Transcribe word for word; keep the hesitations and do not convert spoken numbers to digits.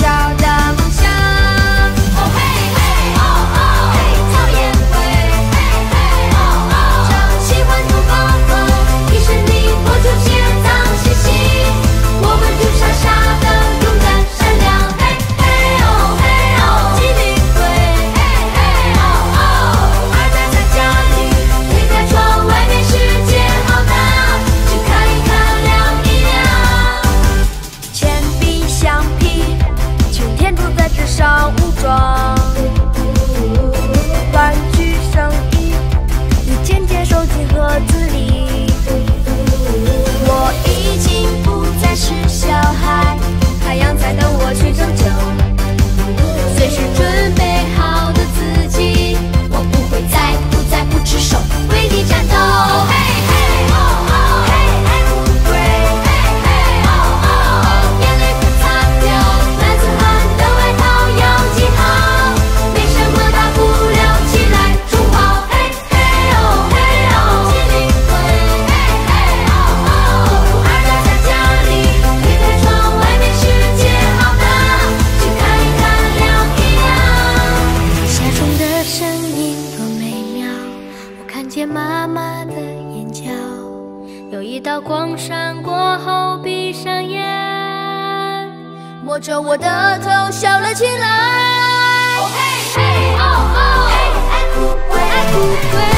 小的梦想。哦嘿嘿哦哦，嘿讨厌鬼，嘿嘿哦哦，常喜欢偷高风，一生里破除些脏兮兮。我们就傻傻的勇敢善良，嘿嘿哦嘿哦，机灵鬼，嘿嘿哦哦，儿子在家里推开窗，外面世界好大，去看一看亮一亮。铅笔橡皮，擎天柱在纸上武装，玩具声音一件件收进盒子里。我已经不再是小孩，太阳在等我去拯救。随时准备好的自己，我不会再不再不吃手，为你战斗。嘿嘿哦哦，嘿爱乌龟，嘿嘿哦哦，眼泪不擦掉，男子汉的外套要系好，没什么大不了，起来冲跑。嘿嘿哦嘿哦，机灵鬼，嘿嘿哦哦，儿子在家里推开窗，外面世界好大，去看一看亮一亮。下钟的声音多美妙，我看见妈妈的眼角，有一道光闪过后闭上眼，摸着我的头笑了起来。哦嘿嘿哦哦，嘿爱哭鬼，爱哭鬼。